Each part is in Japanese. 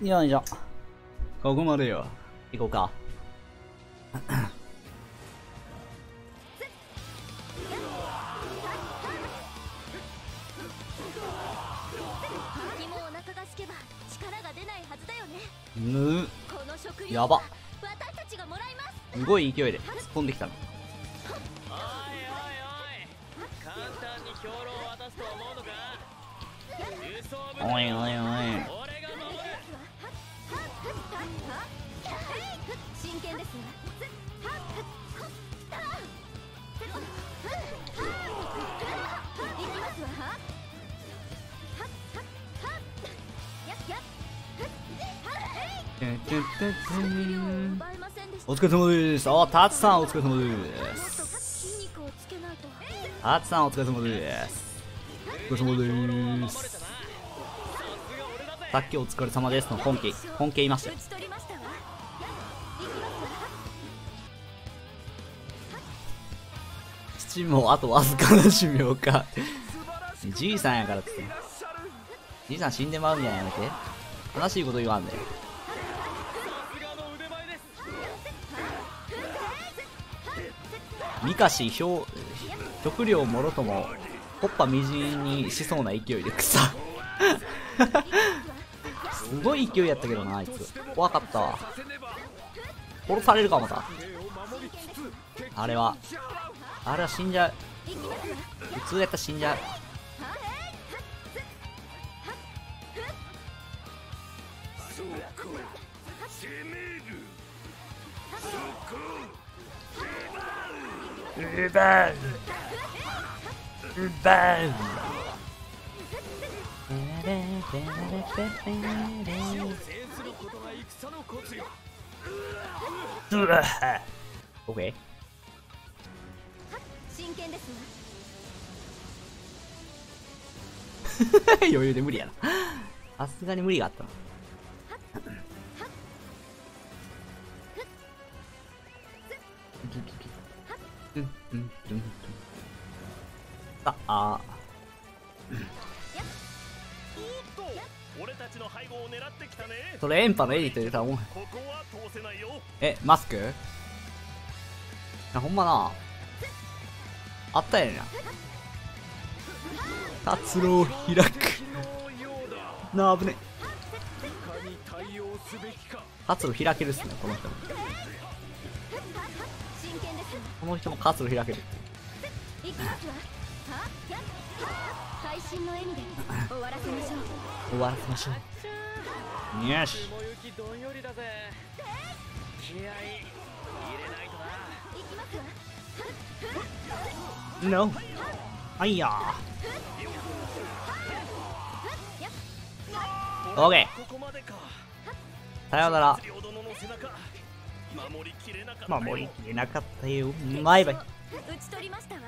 よいしょ。 ここまでよ。 行こうか。 君もお腹が空けば力が出ないはずだよね。 この食料やば。 私たちがもらいます。 すごい勢いで突っ込んできたの。 おいおいおい、簡単に兵糧を渡すと思うのか。輸送部隊おいおいおい。 俺が守る。 真剣ですわ。行きますわ。奪えませんでした。 お疲れ様です。あ、タツさんお疲れ様でもっとす。 筋肉をつけないと。 タツさんお疲れ様です。お疲れ様です。さっきお疲れ様ですの本家言いましたよ打。ち取りましたわ。 父もあとわずかな寿命か。じいさんやからって。じいさん死んでまうみたいなやめて。悲しいこと言わんで。ミカシ食料もろともコッパみじんにしそうな勢いで草。すごい勢いやったけどな、あいつ。怖かったわ。殺されるかもさ。あれは死んじゃう。普通やったら死んじゃう。オッケ真剣ですわ。 ー。余裕で無理やな。さすがに無理があったな。 俺たちの背後を狙ってきたね。 それエンパのエディット入れたらもう。 ここは通せないよ。 マスクほんまな。あったやねんな。達郎を開く。なあ、危ね。活路開けるっすね、この人も。 真剣ですわ。 この人も活路開ける。 行きますわ。会心の笑みで終わらせましょう。 終わらせましょう。よし。 雲行きどんよりだぜ。気合い入れないとな。 行きますわ。 No。はいやー。オーケここまでか。 ー。さようなら。 両殿の背中守りきれなかったよ。 守りきれなかったよ。バイバイ。 打ち取りましたわ。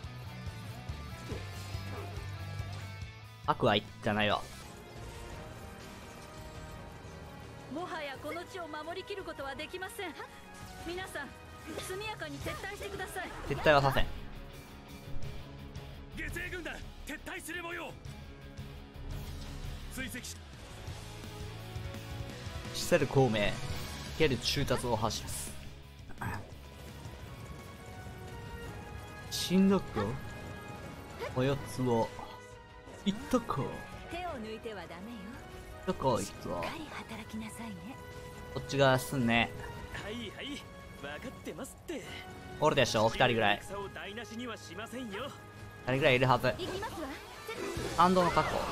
悪は言ってないわ。 もはやこの地を守りきることはできません。皆さん速やかに撤退してください。 撤退はさせん。 下生軍団撤退する模様。追跡しシセル孔明ケル中達を走らす。死んだかおやつは行ったか。 手を抜いてはダメよ。 どこ行くわ。 しっかり働きなさいね。 こっち側すんね。 はいはい分かってますって。 おるでしょ、2人ぐらい。 戦を台無しにはしませんよ。 2人ぐらいいるはず。 行きますわ。 反動の確保。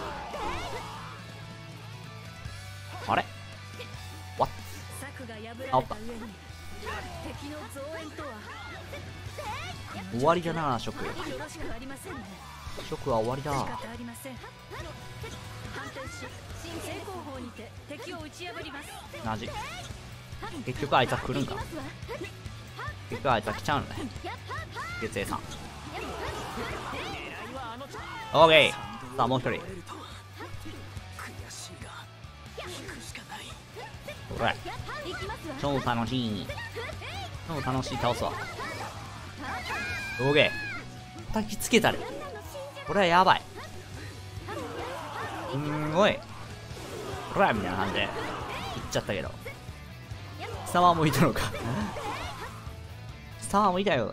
あれわっ策が破られあおったた上に敵の増援とは終わりだな、食。 よろしくありませんね。 食は終わりだ。 仕方ありません。反転し正攻法にて敵を打ち破ります。 マジ。結局あいつは来るんか。結局あいつは来ちゃうのね。月英さん。オーケー。さあもう一人。これ超楽しい。超楽しい。倒すわ。オーケー。叩きつけたり。これはやばい。すんごい。ほらみたいな感じでちゃったけど。貴様もいたのか。貴様もいたよ。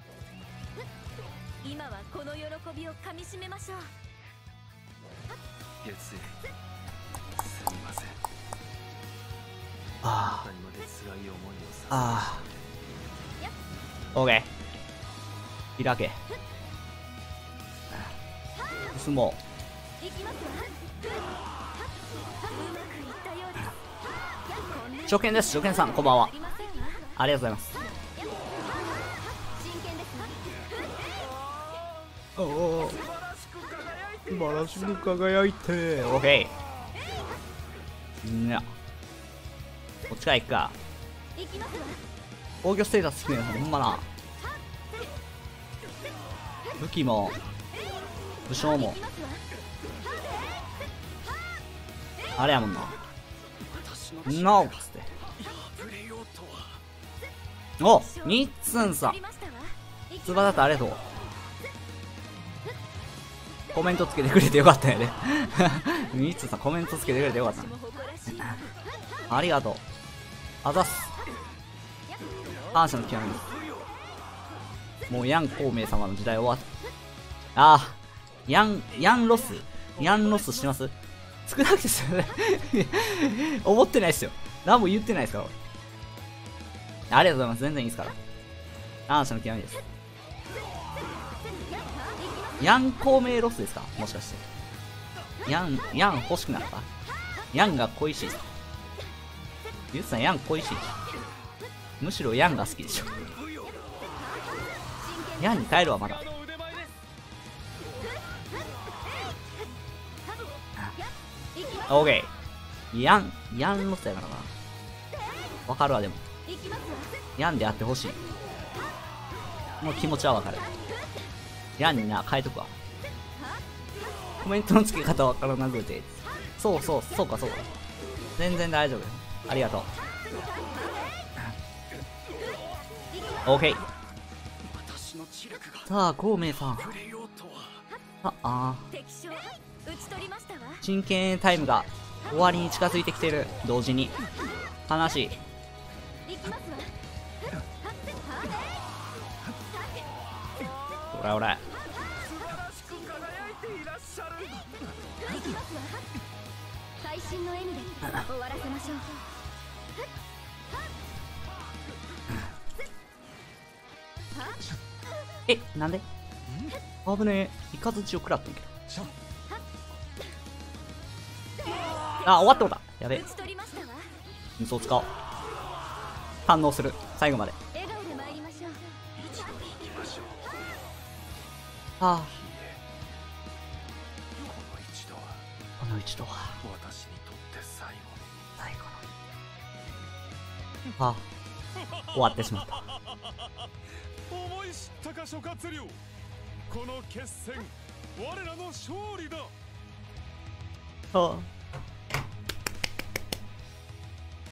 今はこの喜びをかみしめましょう。 月影すみません。 ああなたにまで辛い思いをさあ。オーケー。開け。進もう。 行きますわ。うまくいったようです。 初見です、初見さん、こんばんはあ。りませんわ。 ありがとうございます。 真剣ですわ。 おお。素晴らしく輝いて。オーケー。んや。こっちから行くか。 行きますわ。 防御ステータス低いのほんまな。武器も武将も行きますわ。 あれやもんな。ノーっつって。お、ニッツンさん取りましたわ。 つばだってありがとう。コメントつけてくれてよかったよね。ニッツンさんコメントつけてくれてよかったね。 もう誇らしいわ。 ありがとう。あざっす。感謝の極みです。もうヤン孔明様の時代終わった。ああ、ヤンロスしてます？少なくてすよね。思ってないっすよ。何も言ってないっすから。ありがとうございます。全然いいっすから。感謝の極みです。ヤン孔明ロスですか？もしかして。ヤン欲しくなった？ヤンが恋しいっす。ゆうさんヤン恋しい。むしろヤンが好きでしょ。ヤンに帰るわまだ。オーケー。ヤンロスやからな。わかるわでも。 行きますわ。 ヤンであってほしい。もう気持ちはわかる。ヤンにな、変えとくわ。コメントの付け方わからなくて。そうか。全然大丈夫よ。ありがとう。オーケー。さあ、孔明さん。 敵将討ち取りましたわ。 真剣タイムが終わりに近づいてきてる。同時に。悲しい。 行きますわ。 おらおら。 行きますわ。会心の笑みで終わらせましょう。 え、なんで危ねえ。イカズチを食らったんけど。あ、終わったやべえ討。ち取りましたわ。 嘘を使おう。反応する。最後まで。 笑顔で参りましょう。 ああ、 一度はこの一度は私にとって最後最後の。ああ、終わってしまった。 思い知ったか諸葛亮。この決戦我らの勝利だ。 ああ。